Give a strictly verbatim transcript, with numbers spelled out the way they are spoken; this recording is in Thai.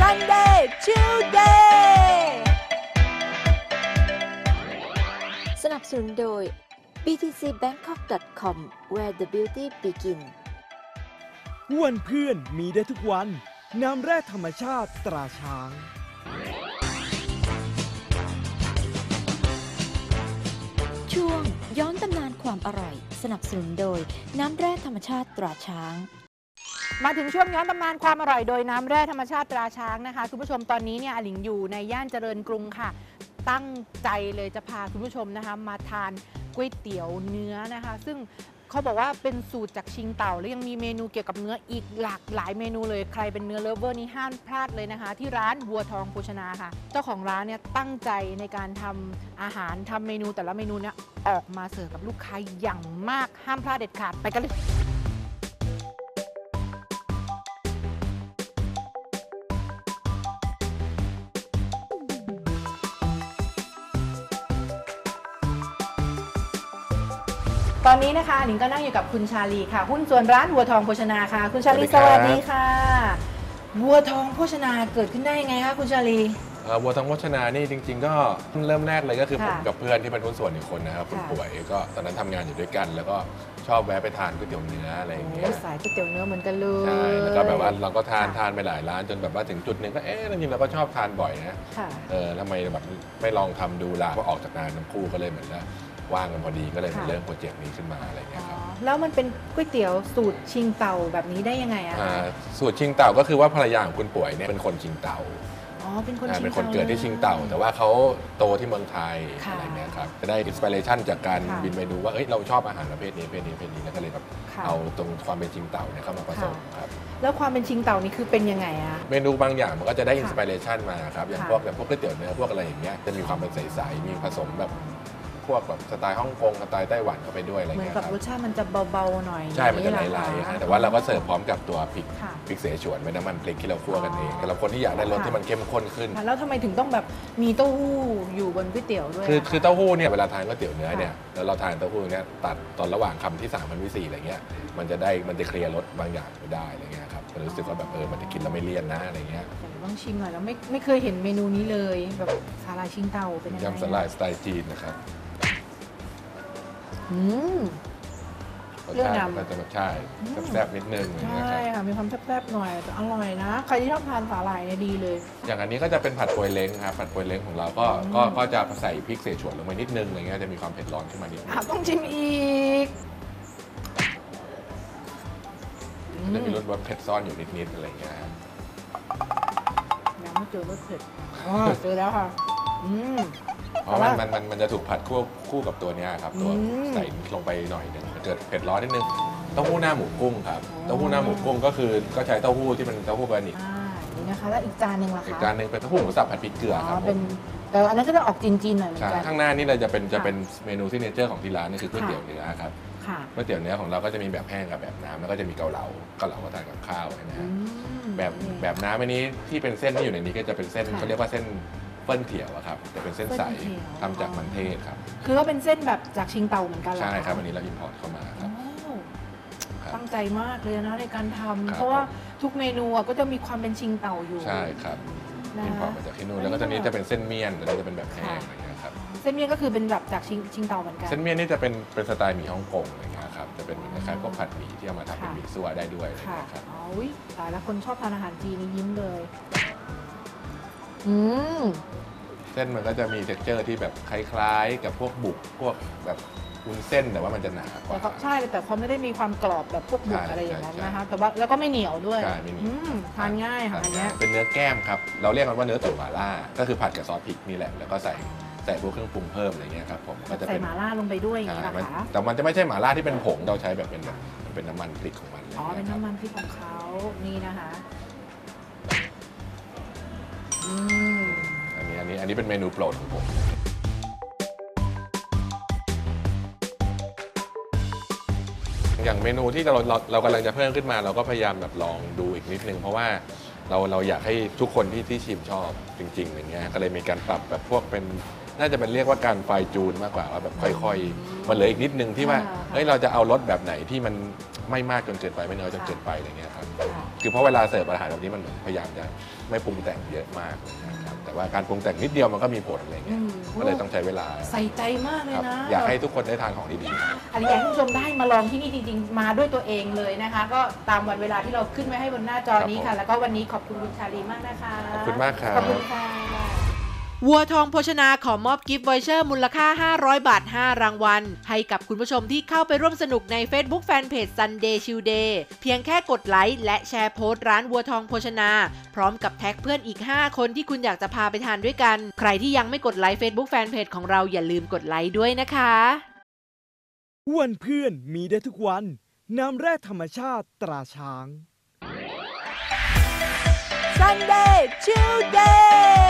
Monday Tuesday สนับสนุนโดย บี ที ซี แบงค็อก ดอท คอม where the beauty begin วันเพื่อนมีได้ทุกวันน้ำแร่ธรรมชาติตราช้างช่วงย้อนตำนานความอร่อยสนับสนุนโดยน้ำแร่ธรรมชาติตราช้างมาถึงช่วงย้อนตำนานความอร่อยโดยน้ำแร่ธรรมชาติตราช้างนะคะคุณผู้ชมตอนนี้เนี่ยอลิงอยู่ในย่านเจริญกรุงค่ะตั้งใจเลยจะพาคุณผู้ชมนะคะมาทานก๋วยเตี๋ยวเนื้อนะคะซึ่งเขาบอกว่าเป็นสูตรจากชิงเต่าและยังมีเมนูเกี่ยวกับเนื้ออีกหลากหลายเมนูเลยใครเป็นเนื้อเลิฟเวอร์นี่ห้ามพลาดเลยนะคะที่ร้านบัวทองโภชนาค่ะเจ้าของร้านเนี่ยตั้งใจในการทำอาหารทำเมนูแต่ละเมนูเนี่ยออกมาเสิร์ฟกับลูกค้าอย่างมากห้ามพลาดเด็ดขาดไปกันเลยตอนนี้นะคะหนิงก็นั่งอยู่กับคุณชาลีค่ะหุ้นส่วนร้านบัวทองโภชนาค่ะคุณชาลีสวัสดีค่ะบัวทองโภชนาเกิดขึ้นได้ยังไงคะคุณชาลีบัวทองโภชนานี่จริงๆก็เริ่มแรกเลยก็คือผมกับเพื่อนที่เป็นหุ้นส่วนอีกคนนะครับคุณป่วยก็ตอนนั้นทำงานอยู่ด้วยกันแล้วก็ชอบแวะไปทานก๋วยเตี๋ยวเนื้ออะไรอย่างเงี้ยสายก๋วยเตี๋ยวเนื้อเหมือนกันเลยใช่แล้วก็แบบว่าเราก็ทานทานไปหลายร้านจนแบบว่าถึงจุดหนึ่งก็เอ๊ะจริงๆเราก็ชอบทานบ่อยนะเออทำไมแบบไม่ลองทำดูล่ะพอออกจากงานทั้งคู่ก็เลยเหมือนว่าว่างกันพอดีก็เลยมาเริ่มโปรเจกต์นี้ขึ้นมาอะไรเงี้ยครับแล้วมันเป็นก๋วยเตี๋ยวสูตรชิงเต่าแบบนี้ได้ยังไงอะสูตรชิงเต่าก็คือว่าภรรยาของคุณป่วยเนี่ยเป็นคนชิงเต่าอ๋อเป็นคนเป็นคนเกิดที่ชิงเต่าแต่ว่าเขาโตที่เมืองไทยอะไรเงี้ยครับจะได้อินสปิเรชันจากการบินไปดูว่าเอ้ยเราชอบอาหารประเภทนี้ประเภทนี้ประเภทนี้แล้วก็เลยแบบเอาตรงความเป็นชิงเต่าเนี่ยเข้ามาผสมครับแล้วความเป็นชิงเต่านี่คือเป็นยังไงอะเมนูบางอย่างมันก็จะได้อินสปิเรชันมาครับอย่างพวกแบบพวกก๋วยเตี๋ยวเนื้อพวกอะไรอย่างเงี้ยจะมีความเป็นใสๆมีผสมแบบพวกแบบสไตล์ฮ่องกงสไตล์ไต้หวันเข้าไปด้วยอะไรเงี้ยครับเหมือนกับรสชาติมันจะเบาๆหน่อยใช่มันจะไหลๆแต่ว่าเราก็เสิร์ฟพร้อมกับตัวพริกพริกเสฉวนเป็นน้ำมันพริกที่เราคั่วกันเองสำหรับคนที่อยากได้รสที่มันเข้มข้นขึ้นแล้วทำไมถึงต้องแบบมีเต้าหู้อยู่บนก๋วยเตี๋ยวด้วยคือคือเต้าหู้เนี่ยเวลาทานก๋วยเตี๋ยวเนื้อเนี่ยแล้วเราทานเต้าหู้เนี่ยตัดตอนระหว่างคำที่สามคำที่สี่อะไรเงี้ยมันจะได้มันจะเคลียร์รสบางอย่างไปได้อะไรเงี้ยครับก็รู้สึกว่าแบบเออมันจะกินแล้วไม่เลี่ยนนะอะไรเงี้ยต้องชิมหน่อยแล้วไม่ไม่เคยเห็นเมนูนี้เลยแบบสาหร่ายชิงเต่าเป็นยังไงยำสาหร่ายสไตล์จีนนะครับอืมเรื่องยำก็จะแบบใช่แซ่บๆนิดนึงใช่ค่ะมีความแซ่บๆหน่อยแต่อร่อยนะใครที่ชอบทานสาหร่ายเนี่ยดีเลยอย่างอันนี้ก็จะเป็นผัดโปยเล้งครับผัดโปยเล้งของเราก็ก็ก็จะใส่พริกเสฉวนลงไปนิดนึงอะไรเงี้ยจะมีความเผ็ดร้อนขึ้นมานิดนึงต้องชิมอีกจะมีรสแบบเผ็ดซ่อนอยู่นิดๆอะไรเงี้ยยังไม่เจอรสเผ็ดอ๋อเจอแล้วค่ะอืมเพราะมันมันมันมันจะถูกผัดคู่คู่กับตัวนี้ครับตัวใส่ลงไปหน่อยนึงเกิดเผ็ดร้อนนิดนึงเต้าหู้หน้าหมูกุ้งครับเต้าหู้หน้าหมูกุ้งก็คือก็ใช้เต้าหู้ที่เป็นเต้าหู้ออร์แกนิกนี่นะคะแล้วอีกจานหนึ่งล่ะคะอีกจานหนึ่งเป็นเต้าหู้หมูสับผัดพริกเกลือครับเป็นแต่อันนั้นก็จะออกจีนๆหน่อยเหมือนกันข้างหน้านี่เราจะเป็นจะเป็นเมนูซิกเนเจอร์ของที่ร้านนี่คือก๋วยเตี๋ยวเนื้อครับก๋วยเตี๋ยวเนื้อของเราก็จะมีแบบแห้งกับแบบน้ำแล้วก็จะมีเกาเหลาเกาเหลาก็ทานกับข้าวนะฮะแบบแบบน้ำอันนี้ที่เป็นเส้นที่อยู่ในนี้ก็จะเป็นเส้นเขาเรียกว่าเส้นเปิ้ลเถี่ยวครับจะเป็นเส้นใสทำจากมันเทศครับคือก็เป็นเส้นแบบจากชิงเต่าเหมือนกันใช่ครับวันนี้เราอิมพอร์ตเข้ามาครับตั้งใจมากเลยนะในการทำเพราะว่าทุกเมนูก็จะมีความเป็นชิงเต่าอยู่ใช่ครับอิมพอร์ตมาจากที่นู่นแล้วก็ตอนนี้จะเป็นเส้นเมี่ยนแล้วจะเป็นแบบแห้งอะไรเงี้ยครับเส้นเมี่ยนก็คือเป็นแบบจากชิงชิงเต่าเหมือนกันเส้นเมี่ยนนี่จะเป็นเป็นสไตล์หมี่ฮ่องกงอะไรเงี้ยครับจะเป็นคล้ายๆพวกผัดหมี่ที่เอามาทำเป็นหมี่ซั่วได้ด้วยอะไรเงี้ยครับอ๋อหลายคนชอบทานอาหารจีนนี่ยิ้มเลยอืมเส้นมันก็จะมีเท็กเจอร์ที่แบบคล้ายๆกับพวกบุกพวกแบบวุ้นเส้นแต่ว่ามันจะหนากว่าใช่แต่เขาไม่ได้มีความกรอบแบบพวกบุกอะไรอย่างนั้นนะคะแต่ว่าแล้วก็ไม่เหนียวด้วยทานง่ายค่ะอันนี้เป็นเนื้อแก้มครับเราเรียกมันว่าเนื้อตุ๋นหม่าล่าก็คือผัดกับซอสพริกนี่แหละแล้วก็ใส่ใส่พวกเครื่องปรุงเพิ่มอะไรเงี้ยครับผมก็จะใส่หม่าล่าลงไปด้วยนะคะแต่มันจะไม่ใช่หม่าล่าที่เป็นผงเราใช้แบบเป็นแบบเป็นน้ำมันพริกของมันอ๋อเป็นน้ำมันพริกของเขานี่นะคะอืมอันนี้อันนี้อันนี้เป็นเมนูโปรดของผมอย่างเมนูที่เราเราเรากำลังจะเพิ่มขึ้นมาเราก็พยายามแบบลองดูอีกนิดนึงเพราะว่าเราเราอยากให้ทุกคนที่ที่ชิมชอบจริงๆอย่างเงี้ยก็เลยมีการปรับแบบพวกเป็นน่าจะเป็นเรียกว่าการไฟจูนมากกว่าว่าแบบค่อยๆมันเหลืออีกนิดนึงที่ว่าเฮ้ยเราจะเอารสแบบไหนที่มันไม่มากจนเกินไปไม่น้อยจนเกินไปอะไรเงี้ยครับคือเพราะเวลาเสิร์ฟอาหารแบบนี้มันพยายามจะไม่ปรุงแต่งเยอะมากนะครับแต่ว่าการปรุงแต่งนิดเดียวมันก็มีผลอะไรเงี้ยก็เลยต้องใช้เวลาใส่ใจมากเลยนะอยากให้ทุกคนได้ทานของดีๆอันนี้อยากให้คุณผู้ชมได้มาลองที่นี่จริงๆมาด้วยตัวเองเลยนะคะ ก็ตามวันเวลาที่เราขึ้นไว้ให้บนหน้าจอนี้ค่ะ แล้วก็วันนี้ขอบคุณคุณชาลีมากนะคะขอบคุณมากครับขอบคุณค่ะวัวทองโภชนาขอมอบกิฟต์วอยเชอร์มูลค่าห้าร้อยบาทห้ารางวัลให้กับคุณผู้ชมที่เข้าไปร่วมสนุกใน Facebook Fanpage Sunday Chill Day เพียงแค่กดไลค์และแชร์โพสต์ร้านวัวทองโภชนาพร้อมกับแท็กเพื่อนอีกห้าคนที่คุณอยากจะพาไปทานด้วยกันใครที่ยังไม่กดไลค์ Facebook Fanpage ของเราอย่าลืมกดไลค์ด้วยนะคะวันเพื่อนมีได้ทุกวันน้ำแร่ธรรมชาติตราช้าง Sunday Chill Day